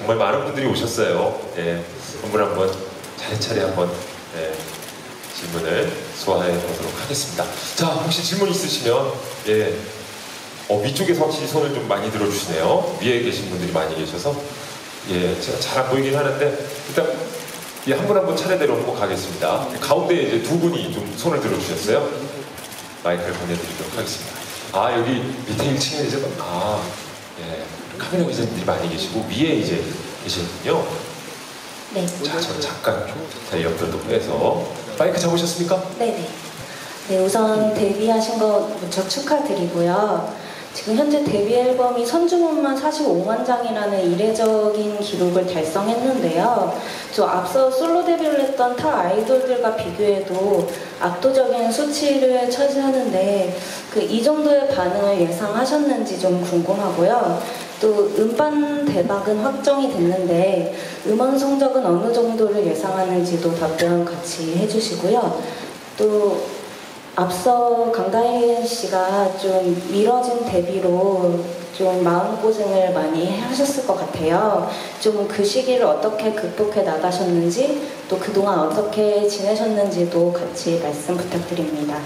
정말 많은 분들이 오셨어요. 예, 한 분 한 분 차례차례 한번 질문을 소화해 보도록 하겠습니다. 자, 혹시 질문 있으시면 위쪽에서 확실히 손을 좀 많이 들어주시네요. 위에 계신 분들이 많이 계셔서 제가 잘 안 보이긴 하는데 일단 한 분 한 분 차례대로 한번 가겠습니다. 가운데 이제 두 분이 좀 손을 들어주셨어요. 마이크를 보내드리도록 하겠습니다. 여기 밑에 1층에 이제 카메라 기자님들이 많이 계시고 위에 이제 계시거든요. 네. 자, 저 잠깐 옆으로 빼서 마이크 잡으셨습니까? 네네. 네, 우선 데뷔하신 거 무척 축하드리고요. 지금 현재 데뷔 앨범이 선주문만 45만 장이라는 이례적인 기록을 달성했는데요. 또 앞서 솔로 데뷔를 했던 타 아이돌들과 비교해도 압도적인 수치를 차지하는데 이 정도의 반응을 예상하셨는지 좀 궁금하고요. 또 음반 대박은 확정이 됐는데 음원 성적은 어느 정도를 예상하는지도 답변 같이 해주시고요. 또 앞서 강다혜 씨가 좀 미뤄진 데뷔로 좀 마음고생을 많이 하셨을 것 같아요. 좀 그 시기를 어떻게 극복해 나가셨는지 또 그동안 어떻게 지내셨는지도 같이 말씀 부탁드립니다.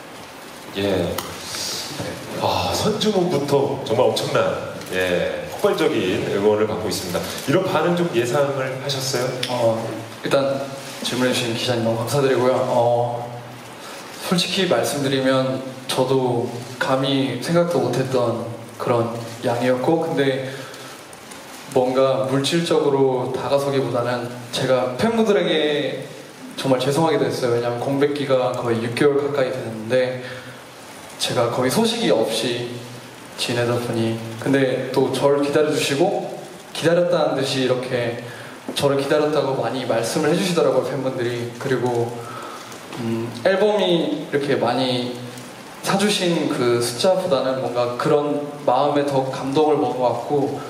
선주문부터 정말 엄청난 폭발적인 응원을 받고 있습니다. 이런 반응 좀 예상을 하셨어요? 일단 질문해주신 기자님 너무 감사드리고요. 솔직히 말씀드리면 저도 감히 생각도 못했던 그런 양이었고, 근데 뭔가 물질적으로 다가서기보다는 제가 팬분들에게 정말 죄송하기도 했어요. 왜냐하면 공백기가 거의 6개월 가까이 됐는데 제가 거의 소식이 없이 지내다 보니, 근데 또 저를 기다려주시고 기다렸다는 듯이 이렇게 저를 기다렸다고 많이 말씀을 해주시더라고요, 팬분들이. 그리고 앨범이 이렇게 많이 사주신 그 숫자보다는 뭔가 그런 마음에 더 감동을 먹어왔고,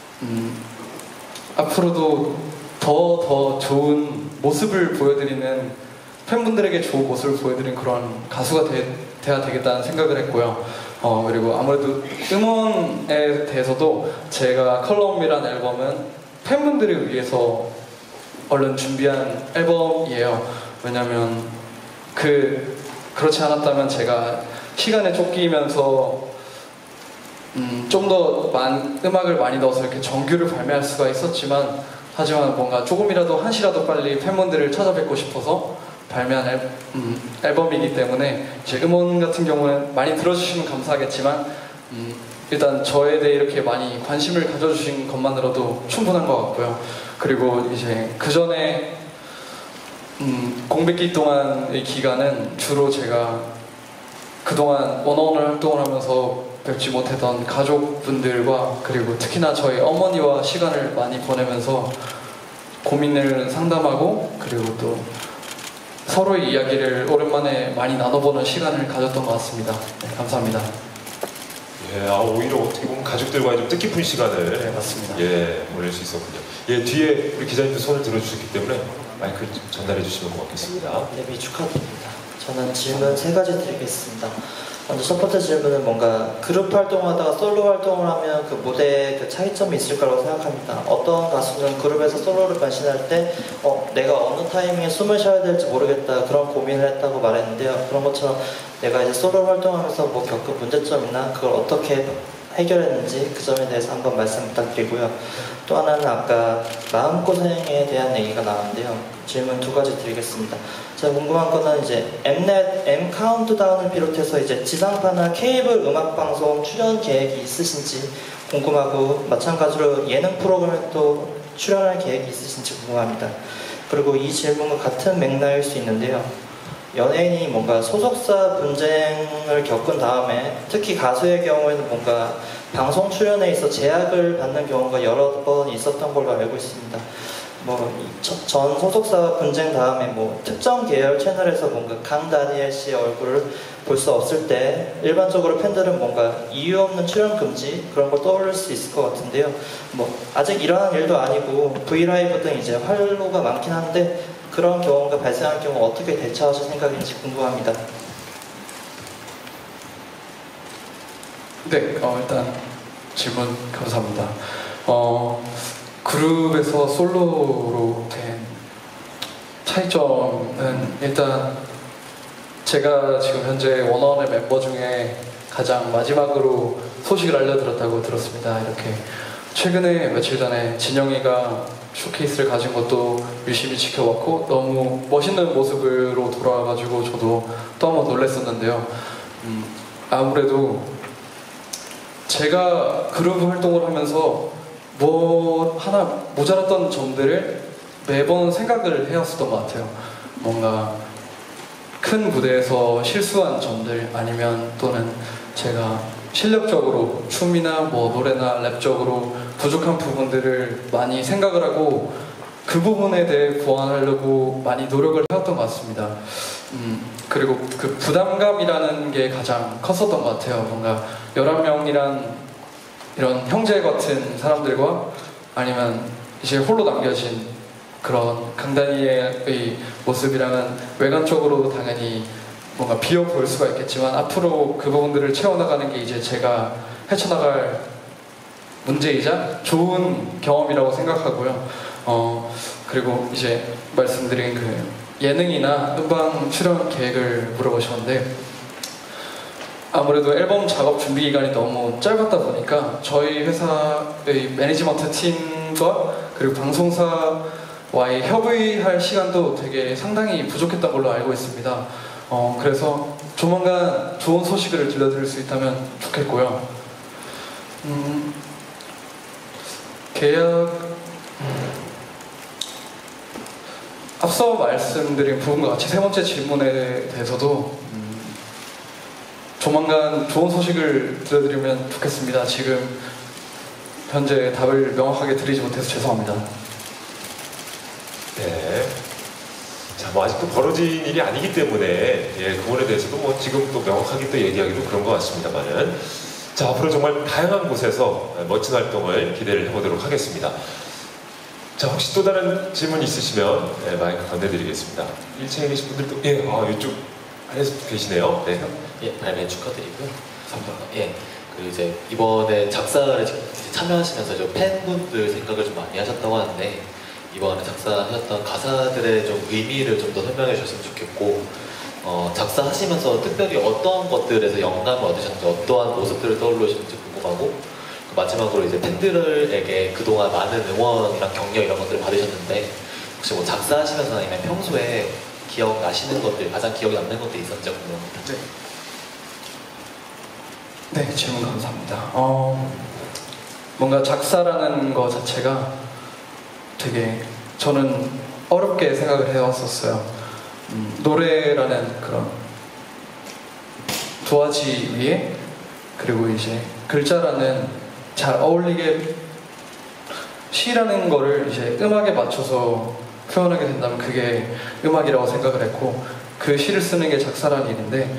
앞으로도 더 좋은 모습을 보여드리는, 팬분들에게 좋은 모습을 보여드리는 그런 가수가 돼야 되겠다는 생각을 했고요. 그리고 아무래도 음원에 대해서도 제가 컬러홈이라는 앨범은 팬분들을 위해서 얼른 준비한 앨범이에요. 왜냐면 그렇지 않았다면 제가 시간에 쫓기면서 좀 더 음악을 많이 넣어서 이렇게 정규를 발매할 수가 있었지만, 하지만 뭔가 조금이라도 한시라도 빨리 팬분들을 찾아뵙고 싶어서 발매한 앨범이기 때문에 제 음원 같은 경우는 많이 들어주시면 감사하겠지만 일단 저에 대해 이렇게 많이 관심을 가져주신 것만으로도 충분한 것 같고요. 그리고 이제 그 전에 공백기 동안의 기간은 주로 제가 그동안 원어원을 활동을 하면서 뵙지 못했던 가족분들과, 그리고 특히나 저희 어머니와 시간을 많이 보내면서 고민을 상담하고, 그리고 또 서로의 이야기를 오랜만에 많이 나눠보는 시간을 가졌던 것 같습니다. 네, 감사합니다. 오히려 어떻게 보면 가족들과의 좀 뜻깊은 시간을 네, 맞습니다. 보낼 수 있었군요. 뒤에 우리 기자님도 손을 들어주셨기 때문에 마이크를 전달해 주시면 고맙겠습니다. 데뷔 축하드립니다. 저는 질문 3가지 드리겠습니다. 먼저 첫 번째 질문은 뭔가 그룹 활동하다가 솔로 활동을 하면 그 무대에 그 차이점이 있을 거라고 생각합니다. 어떤 가수는 그룹에서 솔로를 변신할 때 내가 어느 타이밍에 숨을 쉬어야 될지 모르겠다 그런 고민을 했다고 말했는데요. 그런 것처럼 내가 이제 솔로 활동하면서 뭐 겪은 문제점이나 그걸 어떻게 해결했는지 그 점에 대해서 한번 말씀 부탁드리고요. 또 하나는 아까 마음고생에 대한 얘기가 나왔는데요. 질문 2가지 드리겠습니다. 제가 궁금한 거는 이제 엠넷, M카운트다운을 비롯해서 이제 지상파나 케이블 음악방송 출연 계획이 있으신지 궁금하고, 마찬가지로 예능 프로그램에 또 출연할 계획이 있으신지 궁금합니다. 그리고 이 질문과 같은 맥락일 수 있는데요. 연예인이 뭔가 소속사 분쟁을 겪은 다음에 특히 가수의 경우에는 뭔가 방송 출연에 있어 제약을 받는 경우가 여러 번 있었던 걸로 알고 있습니다. 전 소속사 분쟁 다음에 특정 계열 채널에서 뭔가 강다니엘 씨의 얼굴을 볼 수 없을 때 일반적으로 팬들은 뭔가 이유 없는 출연 금지 그런 걸 떠올릴 수 있을 것 같은데요. 아직 일어난 일도 아니고 브이라이브 등 이제 활로가 많긴 한데 그런 경우가 발생할 경우 어떻게 대처하실 생각인지 궁금합니다. 네, 일단 질문 감사합니다. 그룹에서 솔로로 된 차이점은 일단 제가 지금 현재 원어원의 멤버 중에 가장 마지막으로 소식을 알려드렸다고 들었습니다. 이렇게 최근에 며칠 전에 진영이가 쇼케이스를 가진 것도 열심히 지켜봤고 너무 멋있는 모습으로 돌아와가지고 저도 너무 놀랐었는데요. 아무래도 제가 그룹 활동을 하면서 뭐 하나 모자랐던 점들을 매번 생각을 해왔었던 것 같아요. 뭔가 큰 무대에서 실수한 점들 아니면 또는 제가 실력적으로 춤이나 뭐 노래나 랩적으로 부족한 부분들을 많이 생각을 하고 그 부분에 대해 보완하려고 많이 노력을 해왔던 것 같습니다. 그리고 그 부담감이라는 게 가장 컸었던 것 같아요. 뭔가 11명이란 이런 형제 같은 사람들과 아니면 이제 홀로 남겨진 그런 강다니엘의 모습이랑은 외관적으로 당연히 뭔가 비어 보일 수가 있겠지만 앞으로 그 부분들을 채워나가는 게 이제 제가 헤쳐나갈 문제이자 좋은 경험이라고 생각하고요. 그리고 이제 말씀드린 그 예능이나 음방 출연 계획을 물어보셨는데 아무래도 앨범 작업 준비 기간이 너무 짧았다 보니까 저희 회사의 매니지먼트 팀과 그리고 방송사와의 협의할 시간도 되게 상당히 부족했던 걸로 알고 있습니다. 그래서 조만간 좋은 소식을 들려드릴 수 있다면 좋겠고요. 계약 앞서 말씀드린 부분과 같이 세 번째 질문에 대해서도 조만간 좋은 소식을 들려드리면 좋겠습니다. 지금 현재 답을 명확하게 드리지 못해서 죄송합니다. 네. 자, 뭐 아직도 벌어진 일이 아니기 때문에 예, 그거에 대해서도 뭐 지금 또 명확하게 또 얘기하기도 그런 것 같습니다만은 자, 앞으로 정말 다양한 곳에서 멋진 활동을 기대를 해보도록 하겠습니다. 자, 혹시 또 다른 질문 있으시면 예, 마이크 건네드리겠습니다. 1층에 계신 분들도 예, 이쪽 안에서 계시네요. 네. 예, 발매 축하드리고요. 예, 그리고 이제 이번에 작사를 이제 참여하시면서 이제 팬분들 생각을 좀 많이 하셨다고 하는데 이번에 작사하셨던 가사들의 좀 의미를 좀 더 설명해 주셨으면 좋겠고 작사하시면서 특별히 어떤 것들에서 영감을 얻으셨는지 어떠한 모습들을 떠올리셨는지 궁금하고 마지막으로 이제 팬들에게 그동안 많은 응원이랑 격려 이런 것들을 받으셨는데 혹시 뭐 작사하시면서 아니면 평소에 기억나시는 것들, 가장 기억에 남는 것들이 있었는지 궁금합니다. 네, 질문 감사합니다. 뭔가 작사라는 거 자체가 되게 저는 어렵게 생각을 해왔었어요. 노래라는 그런 도화지 위에 그리고 이제 글자라는 잘 어울리게 시라는 거를 이제 음악에 맞춰서 표현하게 된다면 그게 음악이라고 생각을 했고 그 시를 쓰는 게 작사라는 일인데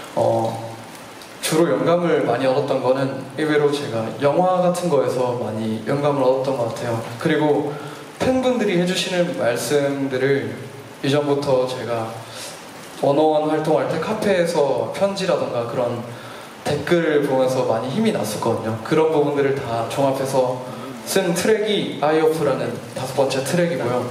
주로 영감을 많이 얻었던 거는 의외로 제가 영화 같은 거에서 많이 영감을 얻었던 것 같아요. 그리고 팬분들이 해주시는 말씀들을 이전부터 제가 원어원 활동할 때 카페에서 편지라던가 그런 댓글을 보면서 많이 힘이 났었거든요. 그런 부분들을 다 종합해서 쓴 트랙이 아이오프라는 5번째 트랙이고요.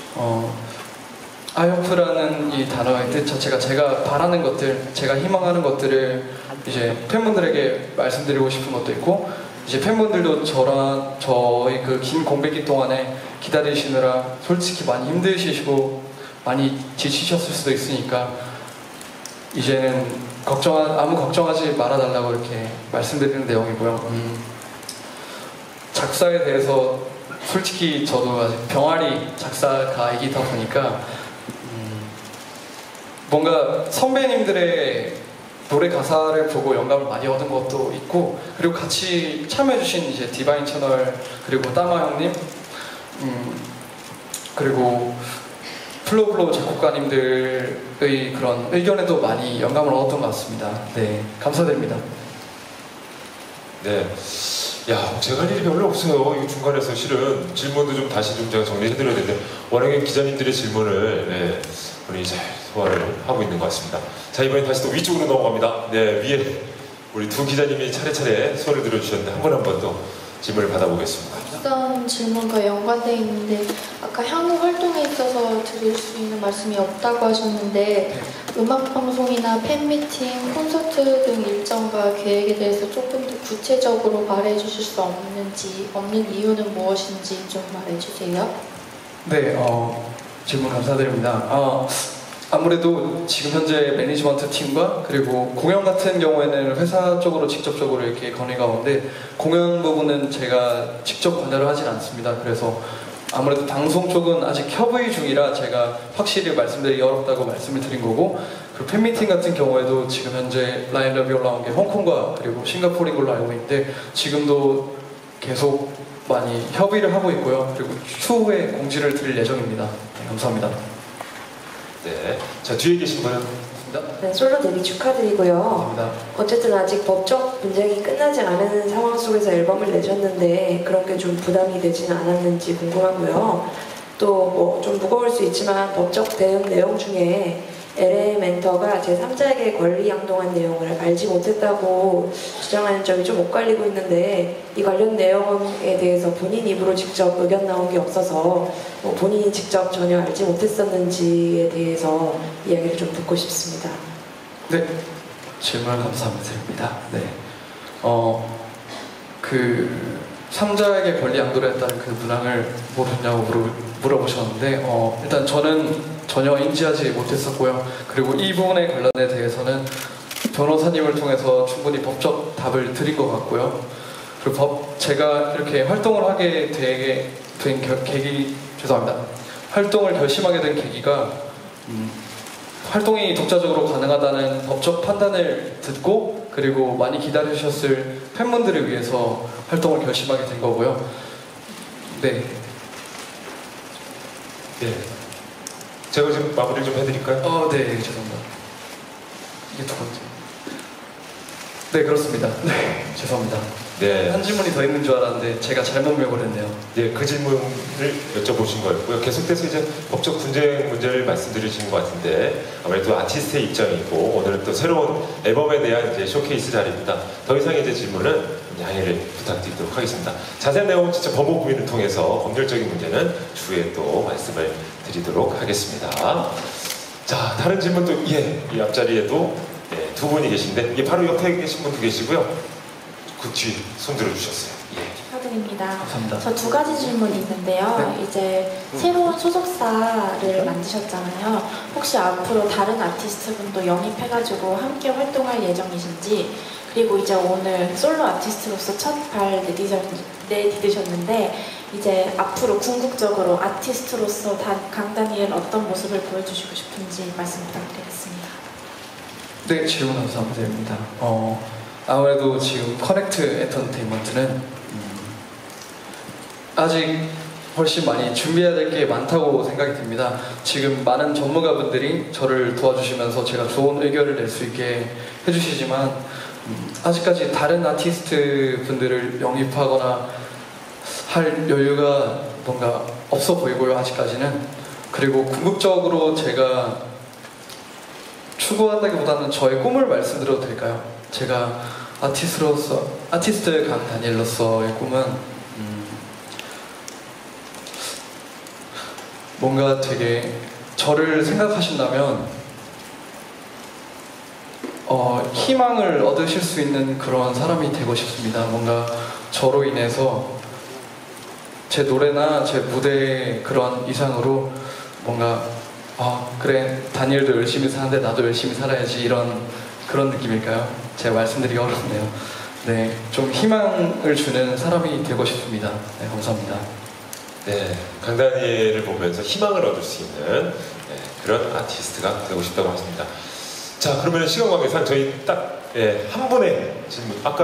아이오프라는 이 단어의 뜻 자체가 제가 바라는 것들, 제가 희망하는 것들을 이제 팬분들에게 말씀드리고 싶은 것도 있고 이제 팬분들도 저의 그 긴 공백기 동안에 기다리시느라 솔직히 많이 힘드시고 많이 지치셨을 수도 있으니까 이제는 아무 걱정하지 말아달라고 이렇게 말씀드리는 내용이고요. 작사에 대해서 솔직히 저도 아직 병아리 작사가이기다 보니까 뭔가 선배님들의 노래 가사를 보고 영감을 많이 얻은 것도 있고 그리고 같이 참여해주신 이제 디바인 채널 그리고 따마 형님 그리고 플로블로 작곡가님들의 그런 의견에도 많이 영감을 얻었던 것 같습니다. 네, 감사드립니다. 네. 야, 제가 할 일이 별로 없어요. 이 중간에서 실은 질문도 좀 다시 좀 제가 정리해드려야 되는데 워낙에 기자님들의 질문을 우리 잘 소화를 하고 있는 것 같습니다. 자, 이번엔 다시 또 위쪽으로 넘어갑니다. 네, 위에 우리 두 기자님이 차례차례 소리를 들어주셨는데 한 번 또 질문을 받아보겠습니다. 앞선 질문과 연관되어 있는데 아까 향후 활동에 있어서 드릴 수 있는 말씀이 없다고 하셨는데 음악 방송이나 팬미팅, 콘서트 등 일정과 계획에 대해서 조금 더 구체적으로 말해주실 수 없는지, 없는 이유는 무엇인지 좀 말해주세요. 네, 질문 감사드립니다. 아무래도 지금 현재 매니지먼트 팀과 그리고 공연 같은 경우에는 회사 쪽으로 직접적으로 이렇게 건의가 오는데 공연 부분은 제가 직접 관여를 하진 않습니다. 그래서 아무래도 방송 쪽은 아직 협의 중이라 제가 확실히 말씀드리기 어렵다고 말씀을 드린 거고, 그리고 팬미팅 같은 경우에도 지금 현재 라인 러비 올라온 게 홍콩과 그리고 싱가포르인 걸로 알고 있는데 지금도 계속 많이 협의를 하고 있고요. 그리고 추후에 공지를 드릴 예정입니다. 네, 감사합니다. 네, 자 뒤에 계신 분은 네, 솔로 데뷔 축하드리고요. 감사합니다. 어쨌든 아직 법적 분쟁이 끝나지 않은 상황 속에서 앨범을 내셨는데 그런 게 좀 부담이 되지는 않았는지 궁금하고요. 또 뭐 좀 무거울 수 있지만 법적 대응 내용 중에 LA 멘터가 제3자에게 권리 양동한 내용을 알지 못했다고 주장하는 점이 좀 엇갈리고 있는데 이 관련 내용에 대해서 본인 입으로 직접 의견 나온 게 없어서 뭐 본인이 직접 전혀 알지 못했었는지에 대해서 이야기를 좀 듣고 싶습니다. 네, 질문 감사드립니다. 네, 그 3자에게 권리 양도를 했다는 그 문항을 모르냐고 물어보셨는데 일단 저는 전혀 인지하지 못했었고요. 그리고 이 부분에 관련에 대해서는 변호사님을 통해서 충분히 법적 답을 드린 것 같고요. 그리고 제가 이렇게 활동을 하게 된 계기, 죄송합니다. 활동을 결심하게 된 계기가 활동이 독자적으로 가능하다는 법적 판단을 듣고 그리고 많이 기다리셨을 팬분들을 위해서 활동을 결심하게 된 거고요. 네. 네. 제가 지금 마무리 좀 해드릴까요? 네, 죄송합니다. 이게 두 번째. 네, 그렇습니다. 네, 죄송합니다. 네. 한 질문이 더 있는 줄 알았는데 제가 잘못 메모했네요. 네, 그 질문을 여쭤보신 거였고요. 계속해서 이제 법적 분쟁 문제를 말씀드리시는 것 같은데 아무래도 아티스트의 입장이고 오늘은 또 새로운 앨범에 대한 이제 쇼케이스 자리입니다. 더 이상의 이제 질문은 양해를 부탁드리도록 하겠습니다. 자세한 내용은 진짜 법무부인을 통해서 법률적인 문제는 추후에 또 말씀을 드리도록 하겠습니다. 자, 다른 질문도 이 앞자리에도 두 분이 계신데 바로 옆에 계신 분도 계시고요. 그 뒤 손 들어주셨어요. 축하드립니다. 감사합니다. 저 두 가지 질문이 있는데요. 네. 이제 새로운 소속사를 만드셨잖아요. 혹시 앞으로 다른 아티스트 분도 영입해가지고 함께 활동할 예정이신지, 그리고 이제 오늘 솔로 아티스트로서 첫 발 내디디셨는데 이제 앞으로 궁극적으로 아티스트로서 강다니엘 어떤 모습을 보여주시고 싶은지 말씀 부탁드리겠습니다. 네, 질문 감사드립니다. 아무래도 지금 커넥트 엔터테인먼트는 아직 훨씬 많이 준비해야 될 게 많다고 생각이 듭니다. 지금 많은 전문가분들이 저를 도와주시면서 제가 좋은 의견을 낼 수 있게 해주시지만 아직까지 다른 아티스트 분들을 영입하거나 할 여유가 뭔가 없어 보이고요, 아직까지는. 그리고 궁극적으로 제가 추구한다기보다는 저의 꿈을 말씀드려도 될까요? 제가 아티스트 강다니엘로서의 꿈은 뭔가 되게 저를 생각하신다면 희망을 얻으실 수 있는 그런 사람이 되고 싶습니다. 뭔가 저로 인해서 제 노래나 제 무대의 그런 이상으로 뭔가 그래, 다니엘도 열심히 사는데 나도 열심히 살아야지, 이런 그런 느낌일까요? 제가 말씀드리기 어렵네요. 네, 좀 희망을 주는 사람이 되고 싶습니다. 네, 감사합니다. 네, 강다니엘을 보면서 희망을 얻을 수 있는 그런 아티스트가 되고 싶다고 하십니다. 자, 그러면 시간 관계상 저희 딱 한 분의 질문. 아까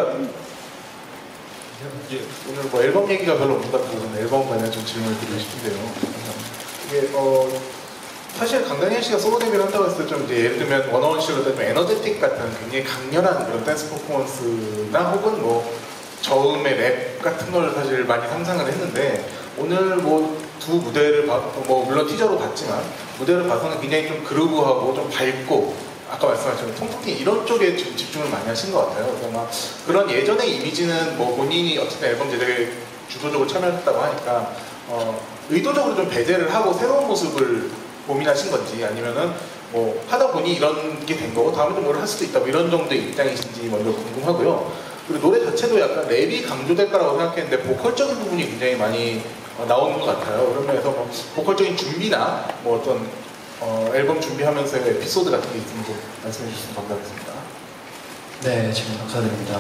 오늘 뭐 앨범 얘기가 별로 없다 보면 앨범 관련 좀 질문을 드리고 싶은데요. 이게 사실 강다니엘 씨가 솔로 데뷔를 한다고 했을 때 좀 이제 예를 들면 원어원 씨로 좀 에너제틱 같은 굉장히 강렬한 그런 댄스 퍼포먼스나 혹은 뭐 저음의 랩 같은 걸 사실 많이 상상을 했는데 오늘 뭐 두 무대를 뭐 물론 티저로 봤지만 무대를 봐서는 굉장히 좀 그루브하고 좀 밝고 아까 말씀하신 통통팅 이런 쪽에 좀 집중을 많이 하신 것 같아요. 그래서 막 그런 예전의 이미지는 뭐 본인이 어쨌든 앨범 제작에 주도적으로 참여했다고 하니까 의도적으로 좀 배제를 하고 새로운 모습을 고민하신 건지 아니면은 뭐 하다 보니 이런 게 된 거고 다음에 또 뭘 할 수도 있다 뭐 이런 정도의 입장이신지 먼저 궁금하고요. 그리고 노래 자체도 약간 랩이 강조될 거라고 생각했는데 보컬적인 부분이 굉장히 많이 나오는 것 같아요. 그런 면에서 뭐 보컬적인 준비나 뭐 어떤 앨범 준비하면서의 에피소드 같은 게 있으면 좀 말씀해 주시면 감사하겠습니다. 네, 질문 감사드립니다.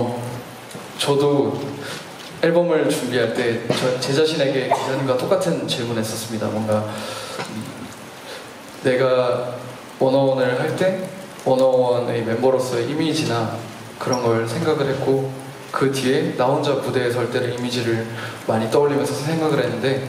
저도 앨범을 준비할 때 제 자신에게 기자님과 똑같은 질문했었습니다. 뭔가 내가 워너원을 할 때 워너원의 멤버로서의 이미지나 그런 걸 생각을 했고 그 뒤에 나 혼자 무대에 설 때의 이미지를 많이 떠올리면서 생각을 했는데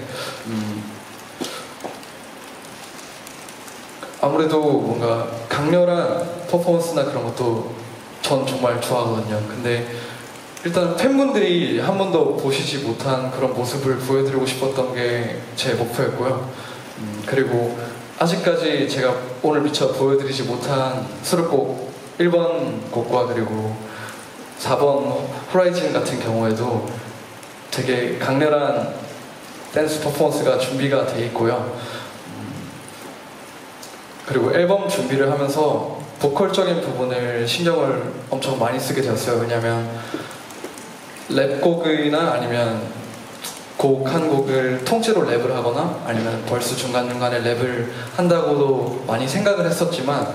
아무래도 뭔가 강렬한 퍼포먼스나 그런 것도 전 정말 좋아하거든요. 근데 일단 팬분들이 한 번도 보시지 못한 그런 모습을 보여드리고 싶었던 게 제 목표였고요. 그리고 아직까지 제가 오늘 미처 보여드리지 못한 수록곡 1번 곡과 그리고 4번 호라이즌 같은 경우에도 되게 강렬한 댄스 퍼포먼스가 준비가 돼 있고요. 그리고 앨범 준비를 하면서 보컬적인 부분을 신경을 엄청 많이 쓰게 되었어요. 왜냐면 랩곡이나 아니면 곡 한 곡을 통째로 랩을 하거나 아니면 벌스 중간중간에 랩을 한다고도 많이 생각을 했었지만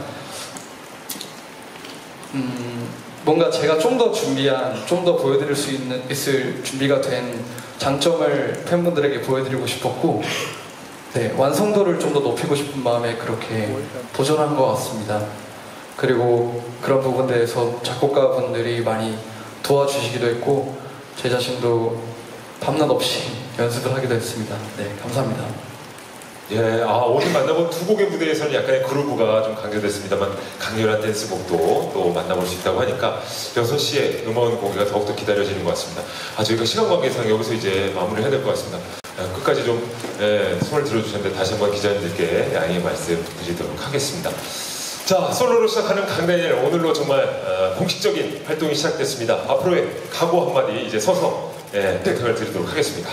뭔가 제가 좀 더 준비한, 좀 더 보여드릴 수 있을 준비가 된 장점을 팬분들에게 보여드리고 싶었고 네, 완성도를 좀 더 높이고 싶은 마음에 그렇게 도전한 것 같습니다. 그리고 그런 부분들에서 작곡가분들이 많이 도와주시기도 했고 제 자신도 밤낮 없이 연습을 하기도 했습니다. 네, 감사합니다. 예, 오늘 만나본 두 곡의 무대에서는 약간의 그루브가 좀 강조됐습니다만 강렬한 댄스곡도 또 만나볼 수 있다고 하니까 6시에 음원 공개가 더욱더 기다려지는 것 같습니다. 저희가 시간 관계상 여기서 이제 마무리를 해야 될 것 같습니다. 끝까지 좀 손을 들어주셨는데 다시 한번 기자님들께 양해 말씀드리도록 하겠습니다. 자, 솔로로 시작하는 강다니엘, 오늘로 정말 공식적인 활동이 시작됐습니다. 앞으로의 각오 한마디 이제 서서 부탁을 드리도록 하겠습니다.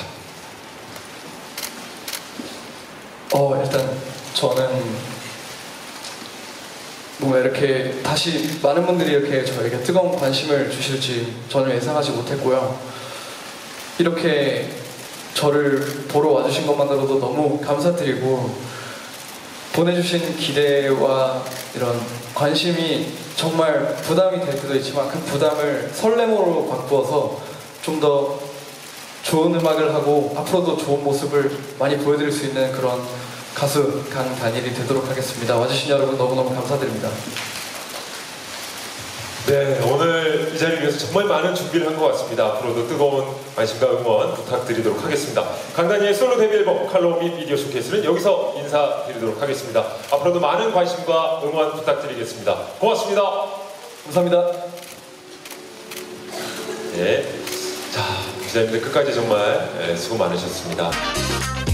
일단 저는 뭔가 이렇게 다시 많은 분들이 이렇게 저에게 뜨거운 관심을 주실지 전혀 예상하지 못했고요. 이렇게 저를 보러 와주신 것만으로도 너무 감사드리고 보내주신 기대와 이런 관심이 정말 부담이 될 때도 있지만 그 부담을 설렘으로 바꾸어서 좀 더 좋은 음악을 하고 앞으로도 좋은 모습을 많이 보여드릴 수 있는 그런 가수 강다니엘이 되도록 하겠습니다. 와주신 여러분 너무너무 감사드립니다. 네, 오늘 이 자리를 위해서 정말 많은 준비를 한 것 같습니다. 앞으로도 뜨거운 관심과 응원 부탁드리도록 하겠습니다. 강다니엘 솔로 데뷔 앨범 칼럼 및 비디오 쇼케이스는 여기서 인사드리도록 하겠습니다. 앞으로도 많은 관심과 응원 부탁드리겠습니다. 고맙습니다. 감사합니다. 네, 자, 기자님들 끝까지 정말 수고 많으셨습니다.